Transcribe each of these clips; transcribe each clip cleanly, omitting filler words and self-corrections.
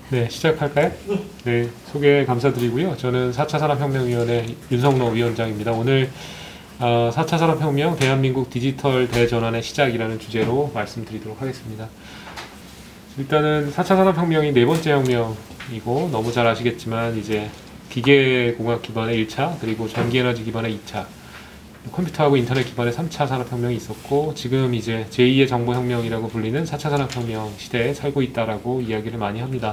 네, 시작할까요? 네, 소개 감사드리고요. 저는 4차 산업혁명위원회 윤성로 위원장입니다. 오늘 4차 산업혁명 대한민국 디지털 대전환의 시작이라는 주제로 말씀드리도록 하겠습니다. 일단은 4차 산업혁명이 네 번째 혁명이고 너무 잘 아시겠지만 이제 기계공학 기반의 1차 그리고 전기에너지 기반의 2차 컴퓨터하고 인터넷 기반의 3차 산업혁명이 있었고 지금 이제 제2의 정보혁명이라고 불리는 4차 산업혁명 시대에 살고 있다라고 이야기를 많이 합니다.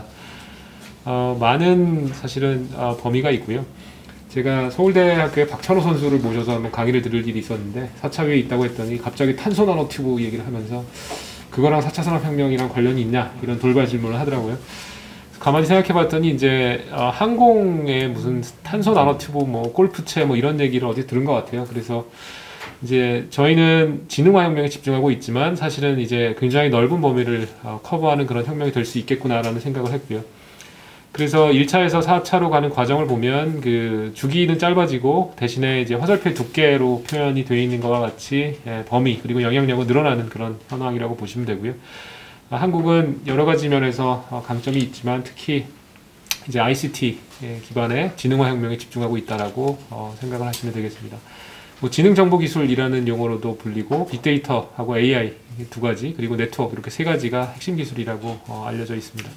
많은 사실은 범위가 있고요. 제가 서울대학교의 박찬호 선수를 모셔서 한번 강의를 들을 일이 있었는데 4차 위에 있다고 했더니 갑자기 탄소 나노튜브 얘기를 하면서 그거랑 4차 산업혁명이랑 관련이 있냐 이런 돌발 질문을 하더라고요. 가만히 생각해 봤더니 이제 항공에 무슨 탄소 나노튜브 뭐 골프채 뭐 이런 얘기를 어디 들은 것 같아요. 그래서 이제 저희는 지능화 혁명에 집중하고 있지만 사실은 이제 굉장히 넓은 범위를 커버하는 그런 혁명이 될 수 있겠구나라는 생각을 했고요. 그래서 1차에서 4차로 가는 과정을 보면 그 주기는 짧아지고 대신에 이제 화살표의 두께로 표현이 되어 있는 것과 같이 범위 그리고 영향력은 늘어나는 그런 현황이라고 보시면 되고요. 한국은 여러 가지 면에서 강점이 있지만 특히 이제 ICT 기반의 지능화 혁명에 집중하고 있다라고 생각을 하시면 되겠습니다. 뭐 지능정보기술이라는 용어로도 불리고 빅데이터하고 AI 두 가지 그리고 네트워크 이렇게 세 가지가 핵심 기술이라고 알려져 있습니다.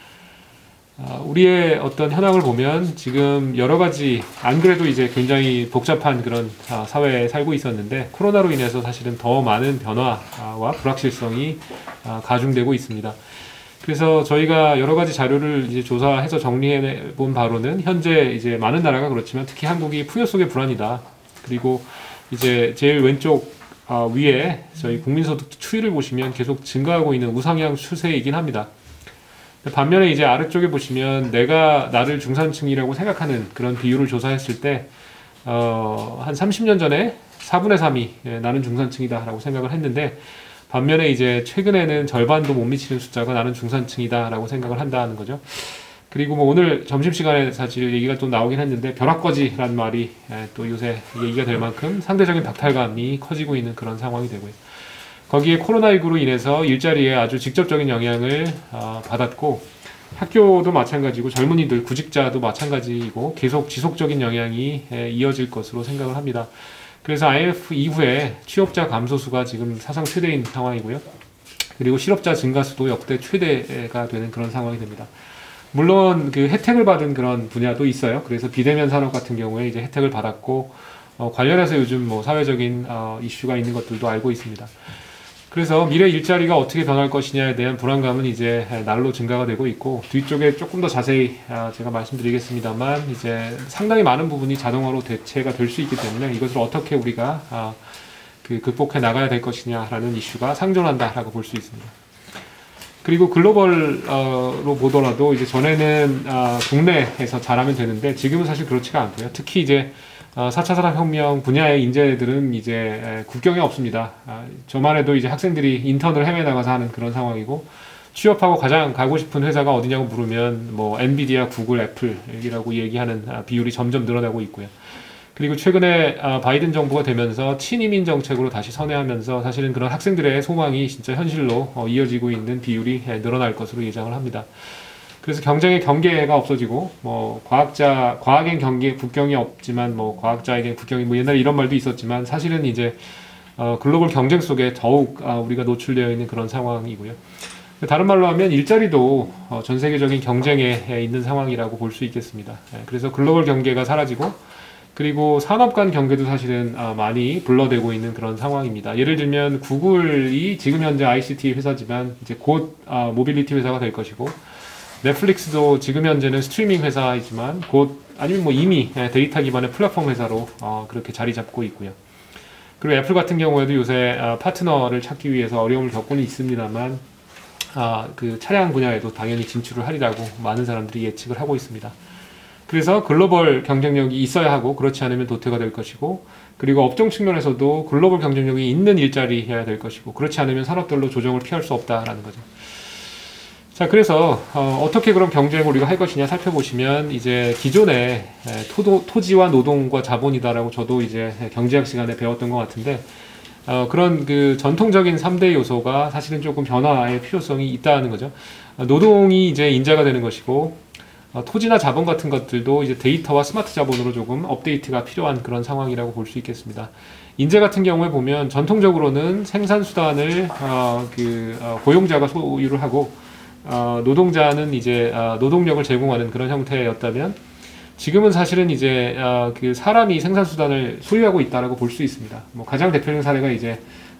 우리의 어떤 현황을 보면 지금 여러 가지 안 그래도 이제 굉장히 복잡한 그런 사회에 살고 있었는데 코로나로 인해서 사실은 더 많은 변화와 불확실성이 가중되고 있습니다. 그래서 저희가 여러 가지 자료를 이제 조사해서 정리해 본 바로는 현재 이제 많은 나라가 그렇지만 특히 한국이 풍요 속의 불안이다. 그리고 이제 제일 왼쪽 위에 저희 국민소득 추이를 보시면 계속 증가하고 있는 우상향 추세이긴 합니다. 반면에 이제 아래쪽에 보시면 내가 나를 중산층이라고 생각하는 그런 비율을 조사했을 때, 한 30년 전에 4분의 3이 나는 중산층이다 라고 생각을 했는데, 반면에 이제 최근에는 절반도 못 미치는 숫자가 나는 중산층이다 라고 생각을 한다는 거죠. 그리고 뭐 오늘 점심시간에 사실 얘기가 또 나오긴 했는데, 벼락거지라는 말이 또 요새 얘기가 될 만큼 상대적인 박탈감이 커지고 있는 그런 상황이 되고요. 거기에 코로나19로 인해서 일자리에 아주 직접적인 영향을 받았고 학교도 마찬가지고 젊은이들, 구직자도 마찬가지이고 계속 지속적인 영향이 이어질 것으로 생각을 합니다. 그래서 IMF 이후에 취업자 감소수가 지금 사상 최대인 상황이고요. 그리고 실업자 증가수도 역대 최대가 되는 그런 상황이 됩니다. 물론 그 혜택을 받은 그런 분야도 있어요. 그래서 비대면 산업 같은 경우에 이제 혜택을 받았고 관련해서 요즘 뭐 사회적인 이슈가 있는 것들도 알고 있습니다. 그래서 미래 일자리가 어떻게 변할 것이냐에 대한 불안감은 이제 날로 증가가 되고 있고 뒤쪽에 조금 더 자세히 제가 말씀드리겠습니다만 이제 상당히 많은 부분이 자동화로 대체가 될 수 있기 때문에 이것을 어떻게 우리가 극복해 나가야 될 것이냐라는 이슈가 상존한다라고 볼 수 있습니다. 그리고 글로벌로 보더라도 이제 전에는 국내에서 잘하면 되는데 지금은 사실 그렇지가 않고요. 특히 이제 4차 산업혁명 분야의 인재들은 이제 국경이 없습니다. 저만 해도 이제 학생들이 인턴을 해외 나가서 하는 그런 상황이고 취업하고 가장 가고 싶은 회사가 어디냐고 물으면 뭐 엔비디아, 구글, 애플이라고 얘기하는 비율이 점점 늘어나고 있고요. 그리고 최근에 바이든 정부가 되면서 친이민 정책으로 다시 선회하면서 사실은 그런 학생들의 소망이 진짜 현실로 이어지고 있는 비율이 늘어날 것으로 예상을 합니다. 그래서 경쟁의 경계가 없어지고 뭐 과학엔 경계 국경이 없지만 뭐 과학자에겐 국경이 뭐 옛날에 이런 말도 있었지만 사실은 이제 글로벌 경쟁 속에 더욱 우리가 노출되어 있는 그런 상황이고요. 다른 말로 하면 일자리도 전 세계적인 경쟁에 있는 상황이라고 볼 수 있겠습니다. 그래서 글로벌 경계가 사라지고 그리고 산업 간 경계도 사실은 많이 불러대고 있는 그런 상황입니다. 예를 들면 구글이 지금 현재 ICT 회사지만 이제 곧 모빌리티 회사가 될 것이고 넷플릭스도 지금 현재는 스트리밍 회사이지만 곧 아니면 뭐 이미 데이터 기반의 플랫폼 회사로 그렇게 자리 잡고 있고요. 그리고 애플 같은 경우에도 요새 파트너를 찾기 위해서 어려움을 겪고는 있습니다만 그 차량 분야에도 당연히 진출을 하리라고 많은 사람들이 예측을 하고 있습니다. 그래서 글로벌 경쟁력이 있어야 하고 그렇지 않으면 도태가 될 것이고 그리고 업종 측면에서도 글로벌 경쟁력이 있는 일자리여야 될 것이고 그렇지 않으면 산업별로 조정을 피할 수 없다라는 거죠. 자, 그래서 어떻게 그럼 경쟁을 우리가 할 것이냐 살펴보시면 이제 기존의 토지와 노동과 자본이다라고 저도 이제 경제학 시간에 배웠던 것 같은데 그런 그 전통적인 3대 요소가 사실은 조금 변화의 필요성이 있다는 거죠. 노동이 이제 인재가 되는 것이고, 토지나 자본 같은 것들도 이제 데이터와 스마트 자본으로 조금 업데이트가 필요한 그런 상황이라고 볼 수 있겠습니다. 인재 같은 경우에 보면 전통적으로는 생산수단을 고용자가 소유를 하고, 노동자는 이제 노동력을 제공하는 그런 형태였다면, 지금은 사실은 이제 그 사람이 생산수단을 소유하고 있다라고 볼 수 있습니다. 뭐 가장 대표적인 사례가 이제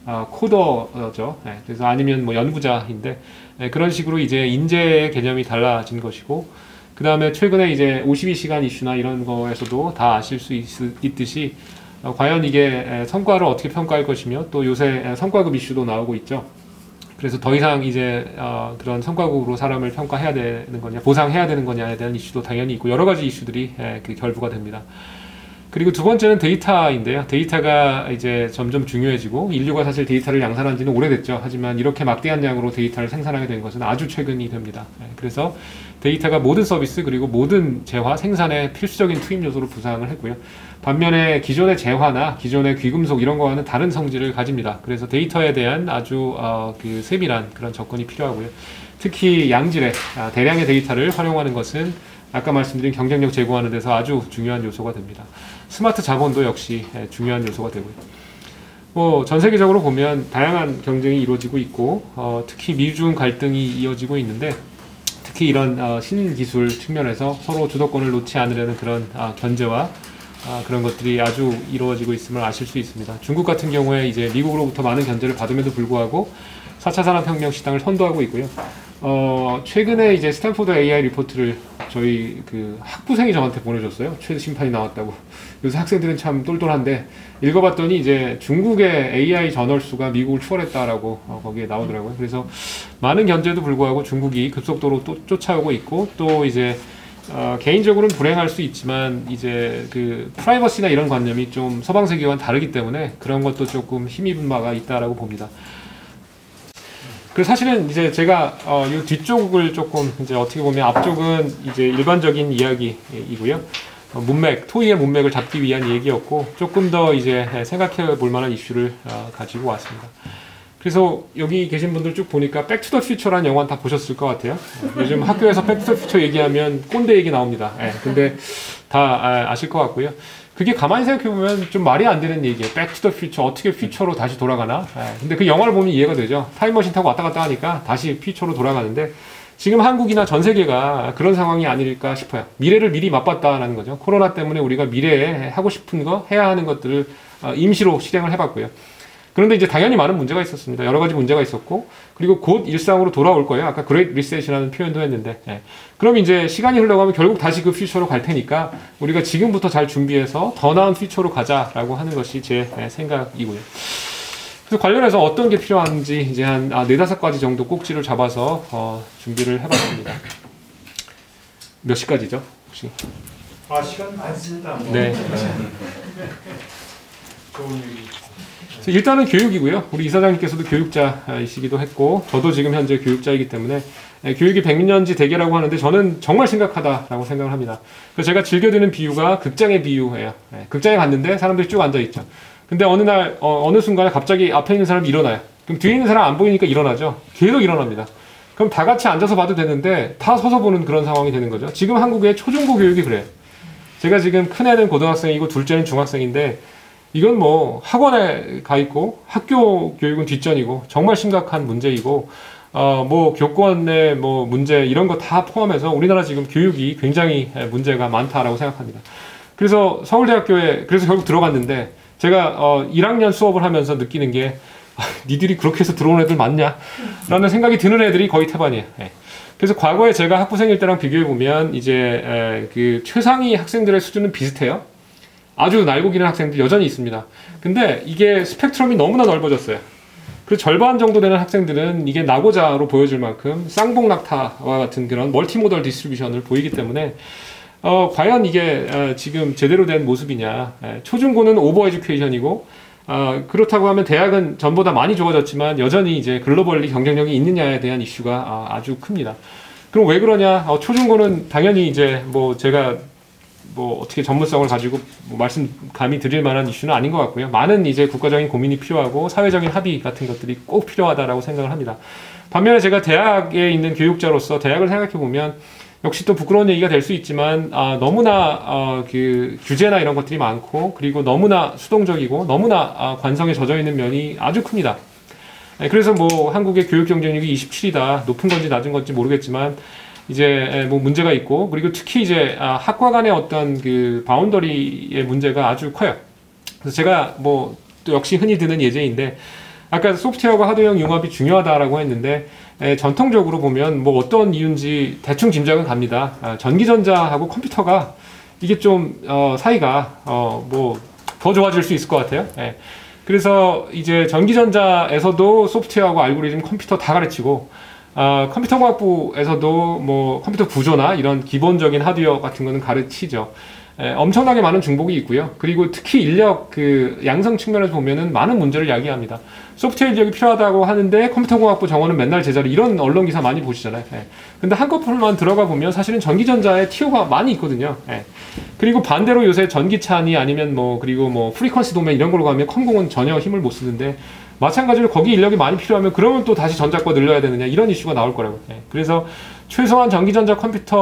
코더죠. 그래서 아니면 뭐 연구자인데, 그런 식으로 이제 인재의 개념이 달라진 것이고, 그 다음에 최근에 이제 52시간 이슈나 이런 거에서도 다 아실 수 있듯이 과연 이게 성과를 어떻게 평가할 것이며, 또 요새 성과급 이슈도 나오고 있죠. 그래서 더 이상 이제 그런 성과급으로 사람을 평가해야 되는 거냐, 보상해야 되는 거냐에 대한 이슈도 당연히 있고, 여러 가지 이슈들이 그 결부가 됩니다. 그리고 두 번째는 데이터인데요. 데이터가 이제 점점 중요해지고, 인류가 사실 데이터를 양산한 지는 오래됐죠. 하지만 이렇게 막대한 양으로 데이터를 생산하게 된 것은 아주 최근이 됩니다. 그래서 데이터가 모든 서비스 그리고 모든 재화 생산의 필수적인 투입 요소로 부상을 했고요. 반면에 기존의 재화나 기존의 귀금속 이런 거와는 다른 성질을 가집니다. 그래서 데이터에 대한 아주 그 세밀한 그런 접근이 필요하고요. 특히 양질의 대량의 데이터를 활용하는 것은 아까 말씀드린 경쟁력 제고하는 데서 아주 중요한 요소가 됩니다. 스마트 자본도 역시 중요한 요소가 되고요. 뭐 전 세계적으로 보면 다양한 경쟁이 이루어지고 있고, 특히 미중 갈등이 이어지고 있는데, 특히 이런 신기술 측면에서 서로 주도권을 놓지 않으려는 그런 견제와 그런 것들이 아주 이루어지고 있음을 아실 수 있습니다. 중국 같은 경우에 이제 미국으로부터 많은 견제를 받음에도 불구하고 4차 산업혁명 시장을 선도하고 있고요. 최근에 이제 스탠포드 AI 리포트를 저희 그 학부생이 저한테 보내줬어요. 최대 심판이 나왔다고. 요새 학생들은 참 똘똘한데, 읽어봤더니 이제 중국의 AI 저널 수가 미국을 추월했다라고 거기에 나오더라고요. 그래서 많은 견제도 불구하고 중국이 급속도로 또 쫓아오고 있고, 또 이제 개인적으로는 불행할 수 있지만 이제 그 프라이버시나 이런 관념이 좀 서방 세계와는 다르기 때문에 그런 것도 조금 힘입은 바가 있다라고 봅니다. 그 사실은 이제 제가 이 뒤쪽을 조금 이제 어떻게 보면 앞쪽은 이제 일반적인 이야기이고요. 문맥, 토의의 문맥을 잡기 위한 얘기였고, 조금 더 이제 생각해 볼 만한 이슈를 가지고 왔습니다. 그래서 여기 계신 분들 쭉 보니까 백투더퓨처라는 영화는 다 보셨을 것 같아요. 요즘 학교에서 백투더퓨처 얘기하면 꼰대 얘기 나옵니다. 근데 다 아실 것 같고요. 그게 가만히 생각해보면 좀 말이 안 되는 얘기예요. 백투더퓨처, 어떻게 퓨처로 다시 돌아가나? 근데 그 영화를 보면 이해가 되죠. 타임머신 타고 왔다 갔다 하니까 다시 퓨처로 돌아가는데, 지금 한국이나 전 세계가 그런 상황이 아닐까 싶어요. 미래를 미리 맛봤다라는 거죠. 코로나 때문에 우리가 미래에 하고 싶은 거, 해야 하는 것들을 임시로 실행을 해봤고요. 그런데 이제 당연히 많은 문제가 있었습니다. 여러 가지 문제가 있었고, 그리고 곧 일상으로 돌아올 거예요. 아까 그레이트 리셋이라는 표현도 했는데, 그럼 이제 시간이 흘러가면 결국 다시 그 퓨처로 갈 테니까 우리가 지금부터 잘 준비해서 더 나은 퓨처로 가자라고 하는 것이 제 생각이고요. 그래서 관련해서 어떤 게 필요한지 이제 한 4-5가지 정도 꼭지를 잡아서 준비를 해봤습니다. 몇 시까지죠? 혹시? 시간 많습니다. 네. 좋은 얘기. 일단은 교육이고요. 우리 이사장님께서도 교육자이시기도 했고, 저도 지금 현재 교육자이기 때문에 교육이 백년지 대계라고 하는데 저는 정말 심각하다라고 생각을 합니다. 그래서 제가 즐겨드는 비유가 극장의 비유예요. 극장에 갔는데 사람들이 쭉 앉아있죠. 근데 어느 날 어느 순간에 갑자기 앞에 있는 사람이 일어나요. 그럼 뒤에 있는 사람 안 보이니까 일어나죠. 계속 일어납니다. 그럼 다 같이 앉아서 봐도 되는데 다 서서 보는 그런 상황이 되는 거죠. 지금 한국의 초중고 교육이 그래요. 제가 지금 큰애는 고등학생이고 둘째는 중학생인데, 이건 뭐 학원에 가 있고 학교 교육은 뒷전이고 정말 심각한 문제이고, 뭐 교권의 뭐 문제 이런 거 다 포함해서 우리나라 지금 교육이 굉장히 문제가 많다라고 생각합니다. 그래서 서울대학교에 그래서 결국 들어갔는데, 제가 1학년 수업을 하면서 느끼는 게 니들이 그렇게 해서 들어온 애들 맞냐? 라는 생각이 드는 애들이 거의 태반이에요. 그래서 과거에 제가 학부생일 때랑 비교해보면 이제 그 최상위 학생들의 수준은 비슷해요. 아주 날고 기는 학생들 여전히 있습니다. 근데 이게 스펙트럼이 너무나 넓어졌어요. 그래서 절반 정도 되는 학생들은 이게 낙오자로 보여질 만큼 쌍봉낙타와 같은 그런 멀티모달 디스트리뷰션을 보이기 때문에 과연 이게 지금 제대로 된 모습이냐. 초중고는 오버 에듀케이션이고, 그렇다고 하면 대학은 전보다 많이 좋아졌지만 여전히 이제 글로벌리 경쟁력이 있느냐에 대한 이슈가 아주 큽니다. 그럼 왜 그러냐? 초중고는 당연히 이제 뭐 제가 뭐 어떻게 전문성을 가지고 뭐 말씀 감히 드릴 만한 이슈는 아닌 것 같고요. 많은 이제 국가적인 고민이 필요하고 사회적인 합의 같은 것들이 꼭 필요하다라고 생각을 합니다. 반면에 제가 대학에 있는 교육자로서 대학을 생각해 보면 역시 또 부끄러운 얘기가 될 수 있지만 너무나 그 규제나 이런 것들이 많고 그리고 너무나 수동적이고 너무나 관성에 젖어 있는 면이 아주 큽니다. 그래서 뭐 한국의 교육 경쟁력이 27이다 높은 건지 낮은 건지 모르겠지만 이제 뭐 문제가 있고 그리고 특히 이제 학과 간의 어떤 그 바운더리의 문제가 아주 커요. 그래서 제가 뭐 또 역시 흔히 드는 예제인데 아까 소프트웨어와 하드웨어 융합이 중요하다라고 했는데 전통적으로 보면 뭐 어떤 이유인지 대충 짐작은 갑니다. 전기전자하고 컴퓨터가 이게 좀 사이가 뭐 더 좋아질 수 있을 것 같아요. 그래서 이제 전기전자에서도 소프트웨어하고 알고리즘, 컴퓨터 다 가르치고 컴퓨터과학부에서도 뭐 컴퓨터 구조나 이런 기본적인 하드웨어 같은 거는 가르치죠. 엄청나게 많은 중복이 있고요. 그리고 특히 인력 그 양성 측면에서 보면은 많은 문제를 야기합니다. 소프트웨어 인력이 필요하다고 하는데 컴퓨터공학부 정원은 맨날 제자리 이런 언론 기사 많이 보시잖아요. 근데 한꺼풀만 들어가 보면 사실은 전기전자에 티오가 많이 있거든요. 그리고 반대로 요새 전기차니 아니면 뭐 그리고 뭐 프리퀀시 도메인 이런 걸로 가면 컴공은 전혀 힘을 못 쓰는데 마찬가지로 거기 인력이 많이 필요하면 그러면 또 다시 전자과 늘려야 되느냐 이런 이슈가 나올 거라고. 그래서 최소한 전기전자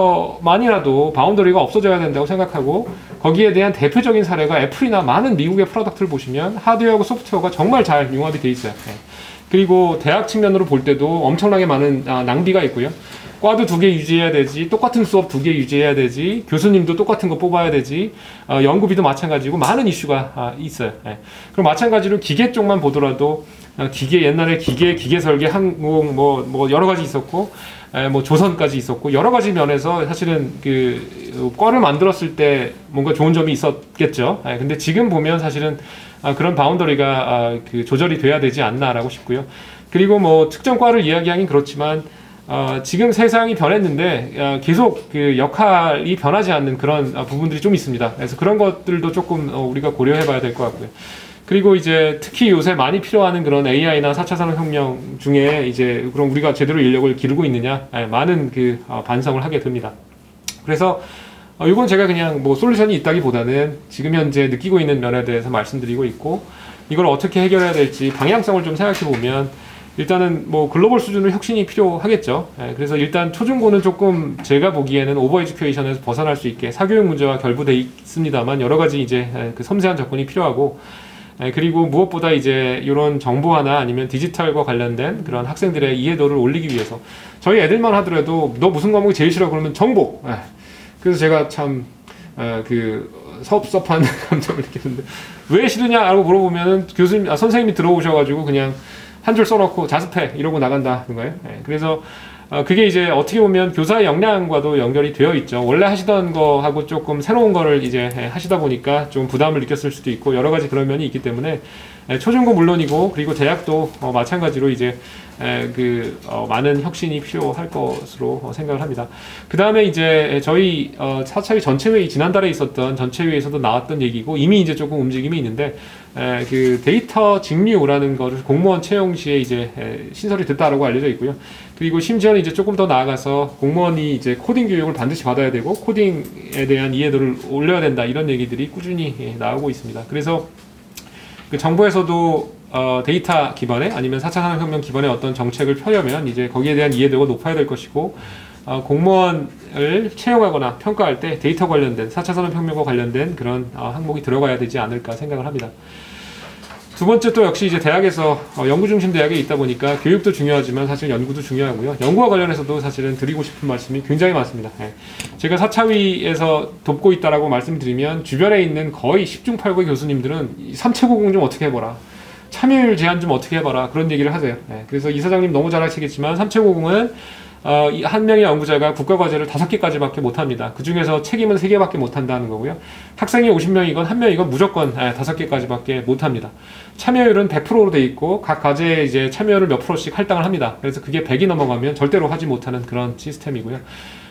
컴퓨터만이라도 바운더리가 없어져야 된다고 생각하고 거기에 대한 대표적인 사례가 애플이나 많은 미국의 프로덕트를 보시면 하드웨어하고 소프트웨어가 정말 잘 융합이 돼 있어요. 그리고 대학 측면으로 볼 때도 엄청나게 많은 낭비가 있고요. 과도 2개 유지해야 되지, 똑같은 수업 2개 유지해야 되지, 교수님도 똑같은 거 뽑아야 되지, 연구비도 마찬가지고 많은 이슈가 있어요. 그럼 마찬가지로 기계 쪽만 보더라도 기계 옛날에 기계 설계 항공 뭐 여러 가지 있었고 뭐 조선까지 있었고 여러 가지 면에서 사실은 그 과를 만들었을 때 뭔가 좋은 점이 있었겠죠. 근데 지금 보면 사실은 그런 바운더리가 그 조절이 돼야 되지 않나라고 싶고요. 그리고 뭐 특정 과를 이야기하긴 그렇지만 지금 세상이 변했는데 계속 그 역할이 변하지 않는 그런 부분들이 좀 있습니다. 그래서 그런 것들도 조금 우리가 고려해 봐야 될 것 같고요. 그리고 이제 특히 요새 많이 필요하는 그런 AI나 4차 산업혁명 중에 이제 그럼 우리가 제대로 인력을 기르고 있느냐 많은 그 반성을 하게 됩니다. 그래서 이건 제가 그냥 뭐 솔루션이 있다기보다는 지금 현재 느끼고 있는 면에 대해서 말씀드리고 있고 이걸 어떻게 해결해야 될지 방향성을 좀 생각해 보면 일단은 뭐 글로벌 수준으로 혁신이 필요하겠죠. 그래서 일단 초중고는 조금 제가 보기에는 오버 에듀케이션에서 벗어날 수 있게 사교육 문제와 결부돼 있습니다만 여러 가지 이제 그 섬세한 접근이 필요하고 그리고 무엇보다 이제 이런 정보화나 아니면 디지털과 관련된 그런 학생들의 이해도를 올리기 위해서 저희 애들만 하더라도 너 무슨 과목이 제일 싫어 그러면 정보. 그래서 제가 참 그 섭섭한 감정을 느끼는데 왜 싫으냐라고 물어보면은 교수님 선생님이 들어오셔가지고 그냥 한 줄 써놓고 자습해 이러고 나간다는 거예요. 그래서 그게 이제 어떻게 보면 교사의 역량과도 연결이 되어 있죠. 원래 하시던 거하고 조금 새로운 거를 이제 하시다 보니까 좀 부담을 느꼈을 수도 있고 여러 가지 그런 면이 있기 때문에 초중고 물론이고 그리고 대학도 마찬가지로 이제 많은 혁신이 필요할 것으로 생각을 합니다. 그 다음에 이제 저희 4차위 전체회의 지난달에 있었던 전체회의에서도 나왔던 얘기고 이미 이제 조금 움직임이 있는데 그 데이터 직류라는 거를 공무원 채용 시에 이제 신설이 됐다라고 알려져 있고요. 그리고 심지어는 이제 조금 더 나아가서 공무원이 이제 코딩 교육을 반드시 받아야 되고 코딩에 대한 이해도를 올려야 된다 이런 얘기들이 꾸준히 나오고 있습니다. 그래서 그 정부에서도 데이터 기반의 아니면 4차 산업혁명 기반의 어떤 정책을 펴려면 이제 거기에 대한 이해도가 높아야 될 것이고 공무원을 채용하거나 평가할 때 데이터 관련된 4차 산업혁명과 관련된 그런 항목이 들어가야 되지 않을까 생각을 합니다. 두 번째 또 역시 이제 대학에서 연구 중심 대학에 있다 보니까 교육도 중요하지만 사실 연구도 중요하고요. 연구와 관련해서도 사실은 드리고 싶은 말씀이 굉장히 많습니다. 제가 4차위에서 돕고 있다라고 말씀드리면 주변에 있는 거의 10중 8구의 교수님들은 3채5공 좀 어떻게 해봐라. 참여율 제한 좀 어떻게 해봐라. 그런 얘기를 하세요. 그래서 이사장님 너무 잘 아시겠지만 3채5공은 한 명의 연구자가 국가과제를 5개까지밖에 못합니다. 그 중에서 책임은 3개밖에 못한다는 거고요. 학생이 50명이건 1명이건 무조건 5개까지밖에 못합니다. 참여율은 100%로 돼 있고 각 과제에 이제 참여율을 몇 프로씩 할당을 합니다. 그래서 그게 100이 넘어가면 절대로 하지 못하는 그런 시스템이고요.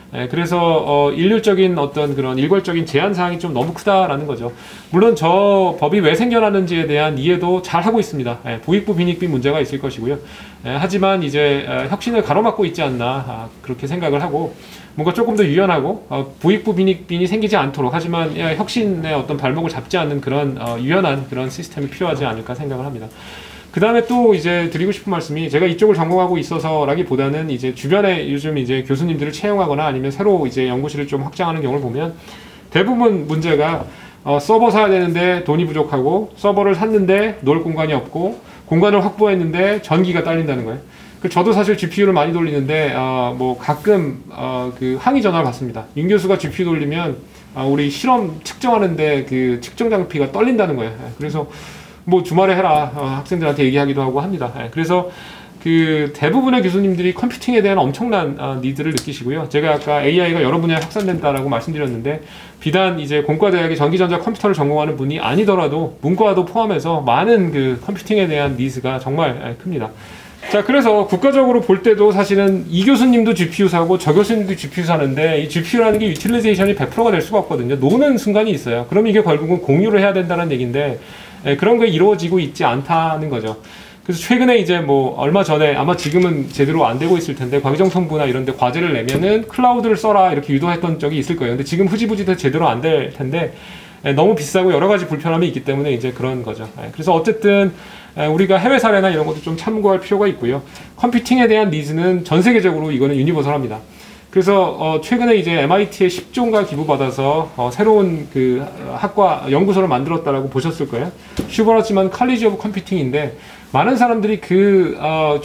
그래서 일률적인 어떤 그런 일괄적인 제한 사항이 좀 너무 크다라는 거죠. 물론 저 법이 왜 생겨나는지에 대한 이해도 잘 하고 있습니다. 부익부 빈익빈 문제가 있을 것이고요. 하지만 이제 혁신을 가로막고 있지 않나 그렇게 생각을 하고 뭔가 조금 더 유연하고 부익부 빈익빈이 생기지 않도록 하지만 혁신의 어떤 발목을 잡지 않는 그런 유연한 그런 시스템이 필요하지 않을까 생각을 합니다. 그 다음에 또 이제 드리고 싶은 말씀이 제가 이쪽을 전공하고 있어서라기보다는 이제 주변에 요즘 이제 교수님들을 채용하거나 아니면 새로 이제 연구실을 좀 확장하는 경우를 보면 대부분 문제가 서버 사야 되는데 돈이 부족하고 서버를 샀는데 놓을 공간이 없고 공간을 확보했는데 전기가 딸린다는 거예요. 저도 사실 GPU를 많이 돌리는데 뭐 가끔 그 항의 전화를 받습니다. 윤 교수가 GPU 돌리면 우리 실험 측정하는데 그 측정 장비가 떨린다는 거예요. 그래서 뭐 주말에 해라 학생들한테 얘기하기도 하고 합니다. 그래서 그 대부분의 교수님들이 컴퓨팅에 대한 엄청난 니드를 느끼시고요. 제가 아까 AI가 여러 분야에 확산된다라고 말씀드렸는데 비단 이제 공과대학의 전기전자 컴퓨터를 전공하는 분이 아니더라도 문과도 포함해서 많은 그 컴퓨팅에 대한 니즈가 정말 큽니다. 자, 그래서 국가적으로 볼 때도 사실은 이 교수님도 GPU 사고 저 교수님도 GPU 사는데 이 GPU라는 게 유틸리제이션이 100%가 될 수가 없거든요. 노는 순간이 있어요. 그럼 이게 결국은 공유를 해야 된다는 얘기인데 그런 게 이루어지고 있지 않다는 거죠. 그래서 최근에 이제 뭐 얼마 전에 아마 지금은 제대로 안 되고 있을 텐데 과기정통부나 이런 데 과제를 내면은 클라우드를 써라 이렇게 유도했던 적이 있을 거예요. 근데 지금 흐지부지 제대로 안 될 텐데 너무 비싸고 여러 가지 불편함이 있기 때문에 이제 그런 거죠. 그래서 어쨌든 우리가 해외 사례나 이런 것도 좀 참고할 필요가 있고요. 컴퓨팅에 대한 니즈는 전 세계적으로 이거는 유니버설합니다. 그래서 최근에 이제 MIT에 10조인가 기부받아서 새로운 그 학과 연구소를 만들었다라고 보셨을 거예요. 슈버너츠만 칼리지 오브 컴퓨팅인데 많은 사람들이 그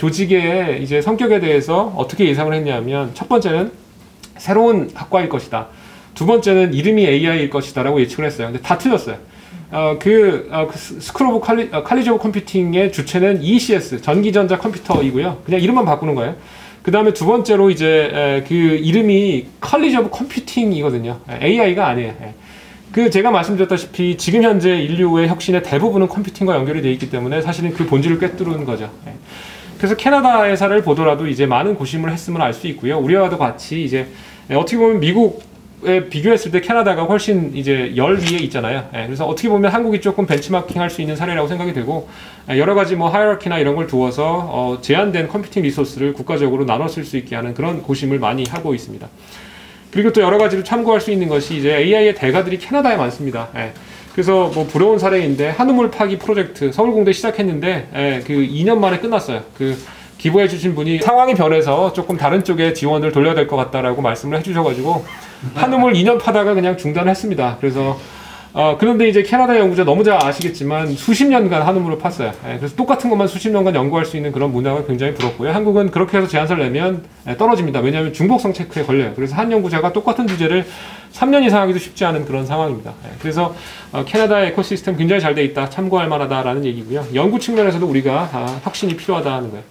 조직의 이제 성격에 대해서 어떻게 예상을 했냐면 첫 번째는 새로운 학과일 것이다. 두 번째는 이름이 AI일 것이다라고 예측을 했어요. 근데 다 틀렸어요. 스쿨 오브 칼리지 오브 컴퓨팅의 주체는 ECS 전기전자 컴퓨터이고요. 그냥 이름만 바꾸는 거예요. 그 다음에 두 번째로 이제 그 이름이 컬리지 오브 컴퓨팅이거든요. AI가 아니에요. 그 제가 말씀드렸다시피 지금 현재 인류의 혁신의 대부분은 컴퓨팅과 연결이 되어 있기 때문에 사실은 그 본질을 꿰뚫은 거죠. 그래서 캐나다의 사례를 보더라도 이제 많은 고심을 했음을 알 수 있고요. 우리와도 같이 이제 어떻게 보면 미국에 비교했을 때 캐나다가 훨씬 이제 열 위에 있잖아요. 그래서 어떻게 보면 한국이 조금 벤치마킹 할 수 있는 사례라고 생각이 되고 여러 가지 뭐 하이어키나 이런 걸 두어서 제한된 컴퓨팅 리소스를 국가적으로 나눠 쓸 수 있게 하는 그런 고심을 많이 하고 있습니다. 그리고 또 여러 가지로 참고할 수 있는 것이 이제 AI의 대가들이 캐나다에 많습니다. 그래서 뭐 부러운 사례인데 한우물 파기 프로젝트 서울공대 시작했는데 그 2년 만에 끝났어요. 그 기부해 주신 분이 상황이 변해서 조금 다른 쪽에 지원을 돌려야 될 것 같다라고 말씀을 해주셔가지고 한우물 2년 파다가 그냥 중단했습니다. 그래서 그런데 이제 캐나다 연구자 너무 잘 아시겠지만 수십 년간 한우물을 팠어요. 그래서 똑같은 것만 수십 년간 연구할 수 있는 그런 문화가 굉장히 부럽고요. 한국은 그렇게 해서 제안서를 내면 떨어집니다. 왜냐하면 중복성 체크에 걸려요. 그래서 한 연구자가 똑같은 주제를 3년 이상 하기도 쉽지 않은 그런 상황입니다. 그래서 캐나다의 에코시스템 굉장히 잘 돼 있다. 참고할 만하다라는 얘기고요. 연구 측면에서도 우리가 혁신이 필요하다는 거예요.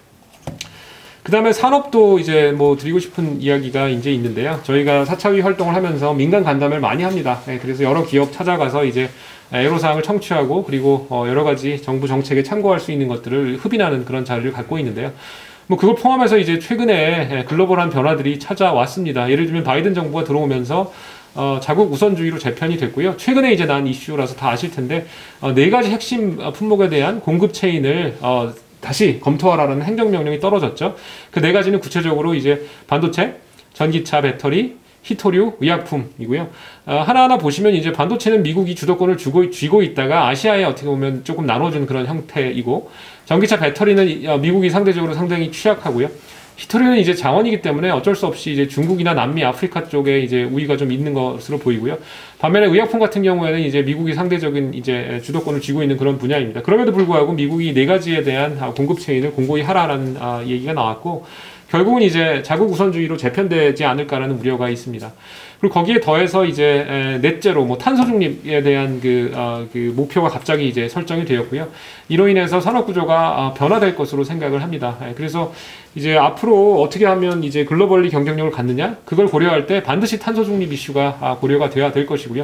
그 다음에 산업도 이제 뭐 드리고 싶은 이야기가 이제 있는데요. 저희가 사차위 활동을 하면서 민간 간담회를 많이 합니다. 그래서 여러 기업 찾아가서 이제 애로사항을 청취하고 그리고 여러 가지 정부 정책에 참고할 수 있는 것들을 흡인하는 그런 자리를 갖고 있는데요. 뭐 그걸 포함해서 이제 최근에 글로벌한 변화들이 찾아왔습니다. 예를 들면 바이든 정부가 들어오면서 자국 우선주의로 재편이 됐고요. 최근에 이제 난 이슈라서 다 아실 텐데 네 가지 핵심 품목에 대한 공급 체인을 다시 검토하라는 행정명령이 떨어졌죠. 그 네 가지는 구체적으로 이제 반도체, 전기차, 배터리, 희토류, 의약품이고요. 하나하나 보시면 이제 반도체는 미국이 주도권을 쥐고 있다가 아시아에 어떻게 보면 조금 나눠준 그런 형태이고, 전기차 배터리는 미국이 상대적으로 상당히 취약하고요. 희토류는 이제 자원이기 때문에 어쩔 수 없이 이제 중국이나 남미, 아프리카 쪽에 이제 우위가 좀 있는 것으로 보이고요. 반면에 의약품 같은 경우에는 이제 미국이 상대적인 이제 주도권을 쥐고 있는 그런 분야입니다. 그럼에도 불구하고 미국이 네 가지에 대한 공급 체인을 공고히 하라라는 얘기가 나왔고, 결국은 이제 자국 우선주의로 재편되지 않을까라는 우려가 있습니다. 그리고 거기에 더해서 이제 넷째로 뭐 탄소 중립에 대한 그 목표가 갑자기 이제 설정이 되었고요. 이로 인해서 산업 구조가 변화될 것으로 생각을 합니다. 그래서 이제 앞으로 어떻게 하면 이제 글로벌리 경쟁력을 갖느냐, 그걸 고려할 때 반드시 탄소 중립 이슈가 고려가 돼야 될 것이고요.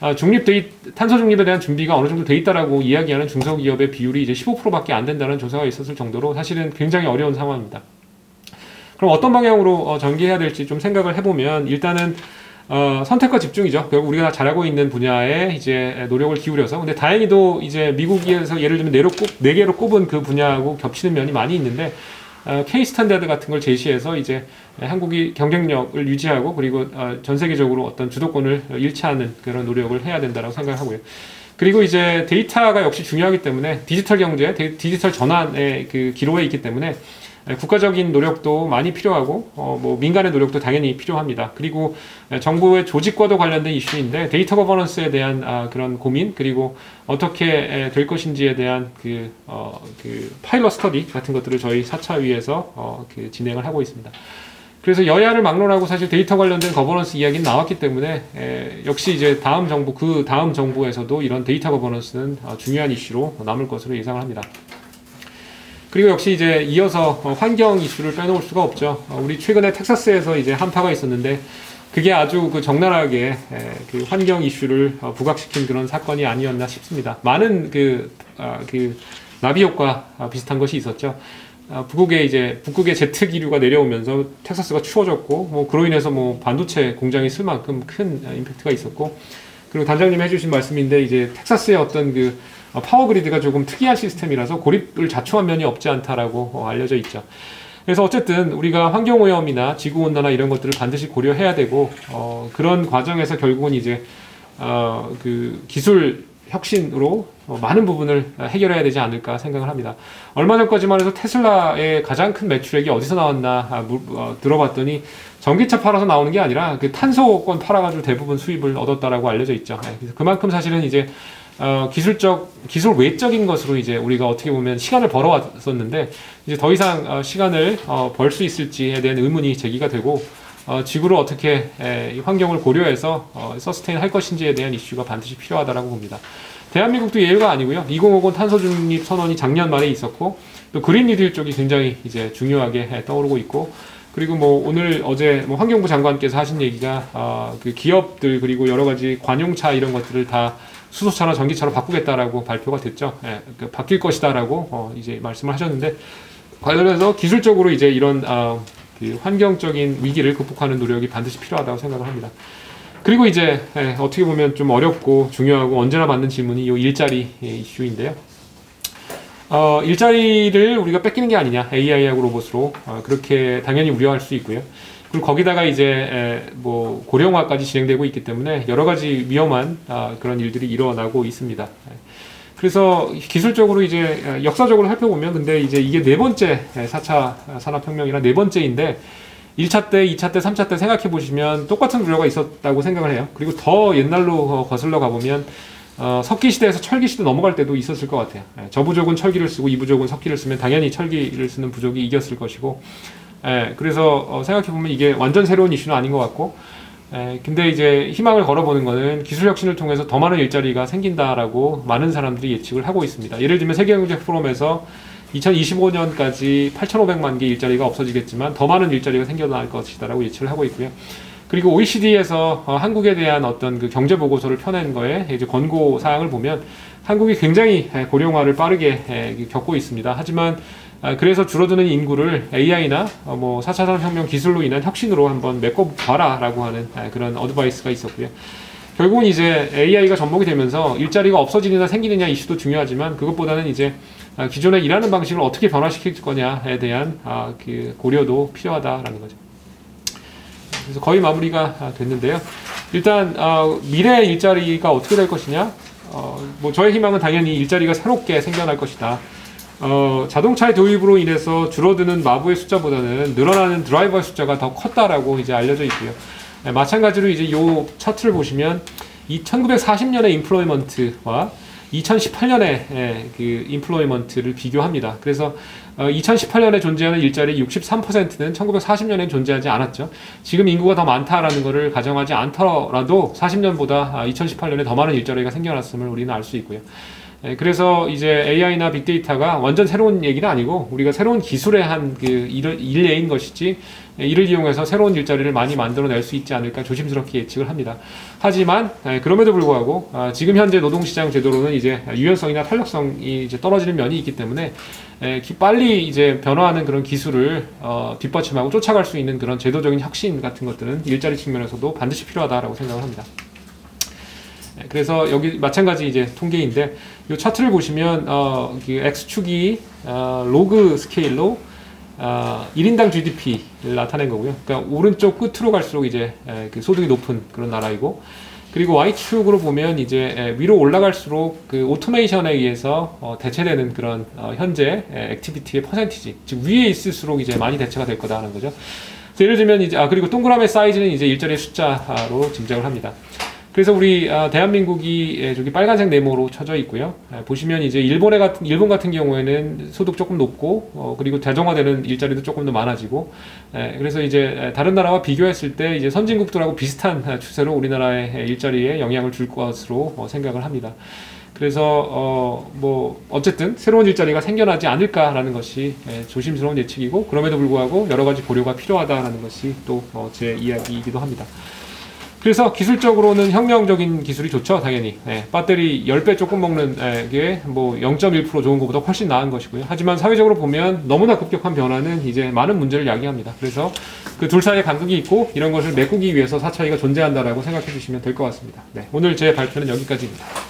탄소 중립에 대한 준비가 어느 정도 돼 있다라고 이야기하는 중소기업의 비율이 이제 15%밖에 안 된다는 조사가 있었을 정도로 사실은 굉장히 어려운 상황입니다. 그럼 어떤 방향으로 전개해야 될지 좀 생각을 해보면 일단은 선택과 집중이죠. 결국 우리가 잘하고 있는 분야에 이제 노력을 기울여서 근데 다행히도 이제 미국에서 예를 들면 네 개로 꼽은 그 분야하고 겹치는 면이 많이 있는데 K 스탠다드 같은 걸 제시해서 이제 한국이 경쟁력을 유지하고 그리고 전 세계적으로 어떤 주도권을 잃지않는 그런 노력을 해야 된다고 생각하고요. 그리고 이제 데이터가 역시 중요하기 때문에 디지털 경제, 디지털 전환의 그 기로에 있기 때문에 국가적인 노력도 많이 필요하고 뭐 민간의 노력도 당연히 필요합니다. 그리고 정부의 조직과도 관련된 이슈인데 데이터 거버넌스에 대한 그런 고민 그리고 어떻게 될 것인지에 대한 그 파일럿 스터디 같은 것들을 저희 4차위에서 진행을 하고 있습니다. 그래서 여야를 막론하고 사실 데이터 관련된 거버넌스 이야기는 나왔기 때문에 역시 이제 다음 정부에서도 이런 데이터 거버넌스는 중요한 이슈로 남을 것으로 예상을 합니다. 그리고 역시 이제 이어서 환경 이슈를 빼놓을 수가 없죠. 우리 최근에 텍사스에서 이제 한파가 있었는데 그게 아주 그 적나라하게 그 환경 이슈를 부각시킨 그런 사건이 아니었나 싶습니다. 많은 그 나비 효과 비슷한 것이 있었죠. 북극의 제트 기류가 내려오면서 텍사스가 추워졌고 뭐 그로 인해서 뭐 반도체 공장이 쓸 만큼 큰 임팩트가 있었고 그리고 단장님 해주신 말씀인데 이제 텍사스의 어떤 그 파워 그리드가 조금 특이한 시스템이라서 고립을 자초한 면이 없지 않다라고 알려져 있죠. 그래서 어쨌든 우리가 환경오염이나 지구온난화 이런 것들을 반드시 고려해야 되고 그런 과정에서 결국은 이제 그 기술 혁신으로 많은 부분을 해결해야 되지 않을까 생각을 합니다. 얼마 전까지만 해도 테슬라의 가장 큰 매출액이 어디서 나왔나 들어봤더니 전기차 팔아서 나오는 게 아니라 그 탄소권 팔아가지고 대부분 수입을 얻었다라고 알려져 있죠. 그래서 그만큼 사실은 이제 기술 외적인 것으로 이제 우리가 어떻게 보면 시간을 벌어왔었는데 이제 더 이상 시간을 벌 수 있을지에 대한 의문이 제기가 되고 지구를 어떻게 환경을 고려해서 서스테인 할 것인지에 대한 이슈가 반드시 필요하다라고 봅니다. 대한민국도 예외가 아니고요. 2050 탄소 중립 선언이 작년 말에 있었고 또 그린 뉴딜 쪽이 굉장히 이제 중요하게 떠오르고 있고 그리고 뭐 오늘 어제 뭐 환경부 장관께서 하신 얘기가 그 기업들 그리고 여러 가지 관용차 이런 것들을 다 수소차나 전기차로 바꾸겠다라고 발표가 됐죠. 바뀔 것이다라고 이제 말씀을 하셨는데 관련해서 기술적으로 이제 이런 그 환경적인 위기를 극복하는 노력이 반드시 필요하다고 생각을 합니다. 그리고 이제 어떻게 보면 좀 어렵고 중요하고 언제나 받는 질문이 이 일자리 이슈인데요. 일자리를 우리가 뺏기는 게 아니냐 AI하고 로봇으로 그렇게 당연히 우려할 수 있고요. 그리고 거기다가 이제 뭐 고령화까지 진행되고 있기 때문에 여러 가지 위험한 그런 일들이 일어나고 있습니다. 그래서 기술적으로 이제 역사적으로 살펴보면 근데 이제 이게 네 번째 4차 산업혁명이라 네 번째인데 1차 때, 2차 때, 3차 때 생각해 보시면 똑같은 우려가 있었다고 생각을 해요. 그리고 더 옛날로 거슬러 가보면 석기 시대에서 철기 시대 넘어갈 때도 있었을 것 같아요. 저부족은 철기를 쓰고 이부족은 석기를 쓰면 당연히 철기를 쓰는 부족이 이겼을 것이고 그래서 생각해보면 이게 완전 새로운 이슈는 아닌 것 같고 근데 이제 희망을 걸어보는 거는 기술 혁신을 통해서 더 많은 일자리가 생긴다라고 많은 사람들이 예측을 하고 있습니다. 예를 들면 세계경제 포럼에서 2025년까지 8,500만 개 일자리가 없어지겠지만 더 많은 일자리가 생겨날 것이다라고 예측을 하고 있고요. 그리고 OECD에서 한국에 대한 어떤 그 경제 보고서를 펴낸 거에 이제 권고 사항을 보면 한국이 굉장히 고령화를 빠르게 겪고 있습니다. 하지만 그래서 줄어드는 인구를 AI나 뭐 4차 산업혁명 기술로 인한 혁신으로 한번 메꿔봐라라고 하는 그런 어드바이스가 있었고요. 결국은 이제 AI가 접목이 되면서 일자리가 없어지느냐 생기느냐 이슈도 중요하지만 그것보다는 이제 기존에 일하는 방식을 어떻게 변화시킬 거냐에 대한 그 고려도 필요하다라는 거죠. 그래서 거의 마무리가 됐는데요. 일단 미래의 일자리가 어떻게 될 것이냐? 뭐 저의 희망은 당연히 일자리가 새롭게 생겨날 것이다. 자동차의 도입으로 인해서 줄어드는 마부의 숫자보다는 늘어나는 드라이버의 숫자가 더 컸다라고 이제 알려져 있고요. 마찬가지로 이제 요 차트를 보시면 1940년의 인플로이먼트와 2018년의 그 인플로이먼트를 비교합니다. 그래서 2018년에 존재하는 일자리 63%는 1940년에 존재하지 않았죠. 지금 인구가 더 많다라는 것을 가정하지 않더라도 40년보다 2018년에 더 많은 일자리가 생겨났음을 우리는 알 수 있고요. 그래서 이제 AI나 빅데이터가 완전 새로운 얘기는 아니고 우리가 새로운 기술의 한 그 일례인 것이지 이를 이용해서 새로운 일자리를 많이 만들어낼 수 있지 않을까 조심스럽게 예측을 합니다. 하지만 그럼에도 불구하고 지금 현재 노동시장 제도로는 이제 유연성이나 탄력성이 이제 떨어지는 면이 있기 때문에 빨리 이제 변화하는 그런 기술을 뒷받침하고 쫓아갈 수 있는 그런 제도적인 혁신 같은 것들은 일자리 측면에서도 반드시 필요하다라고 생각을 합니다. 그래서 여기 마찬가지 이제 통계인데 이 차트를 보시면 그 X축이 로그 스케일로 1인당 GDP를 나타낸 거고요. 그러니까 오른쪽 끝으로 갈수록 이제 그 소득이 높은 그런 나라이고, 그리고 Y축으로 보면 이제 위로 올라갈수록 그 오토메이션에 의해서 대체되는 그런 현재 액티비티의 퍼센티지, 즉 위에 있을수록 이제 많이 대체가 될 거다라는 거죠. 그래서 예를 들면 이제 그리고 동그라미 사이즈는 이제 일자리의 숫자로 짐작을 합니다. 그래서 우리 대한민국이 저기 빨간색 네모로 쳐져 있고요. 보시면 이제 일본 같은 경우에는 소득 조금 높고 그리고 대정화되는 일자리도 조금 더 많아지고, 그래서 이제 다른 나라와 비교했을 때 이제 선진국들하고 비슷한 추세로 우리나라의 일자리에 영향을 줄 것으로 생각을 합니다. 그래서 뭐 어쨌든 새로운 일자리가 생겨나지 않을까라는 것이 조심스러운 예측이고, 그럼에도 불구하고 여러 가지 고려가 필요하다라는 것이 또 제 이야기이기도 합니다. 그래서 기술적으로는 혁명적인 기술이 좋죠, 당연히. 배터리 10배 조금 먹는 게 뭐 0.1% 좋은 것보다 훨씬 나은 것이고요. 하지만 사회적으로 보면 너무나 급격한 변화는 이제 많은 문제를 야기합니다. 그래서 그 둘 사이에 간극이 있고 이런 것을 메꾸기 위해서 사차이가 존재한다라고 생각해 주시면 될 것 같습니다. 오늘 제 발표는 여기까지입니다.